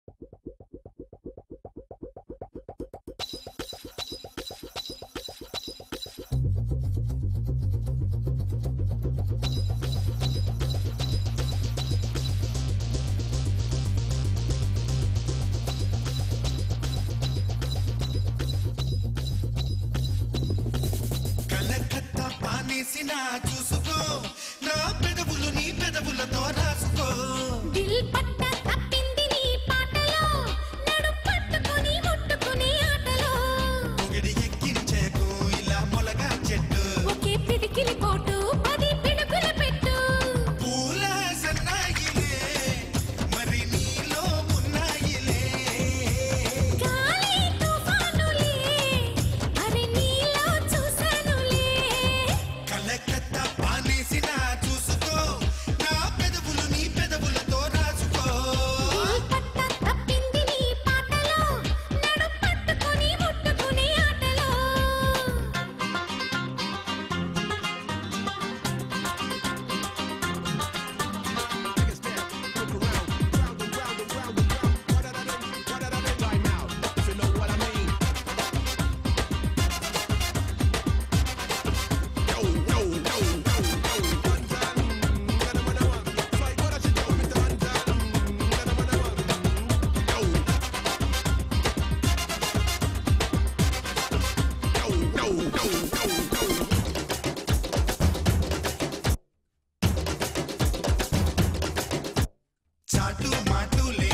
చూసుకో నా పెదవులు నీ పెదవులతో రాసుకో దిల్ పట్ట తప్పింది నీ పాటలో నడు పట్టుకొని ముట్టుకునే ఆటలో పొగిడి ఎక్కించేకు ఇలా మొలగా చెట్టు ఒకే పిడికిలి పోటు 10 పిడుగుల పెట్టు పూల సన్నాయిలే మరి నీలో ఉన్నాయిలే గాలి తుఫానులే అరే నీలో చూసానులే కలకత్తా పానేసిన చూసుకో నా పెదవులు నీ పెదవులతో రాసుకో దిల్ పట్ట తప్పింది నీ పాటలో నడు పట్టుకొని ముట్టుకునే ఆటలో చాటు మాటులే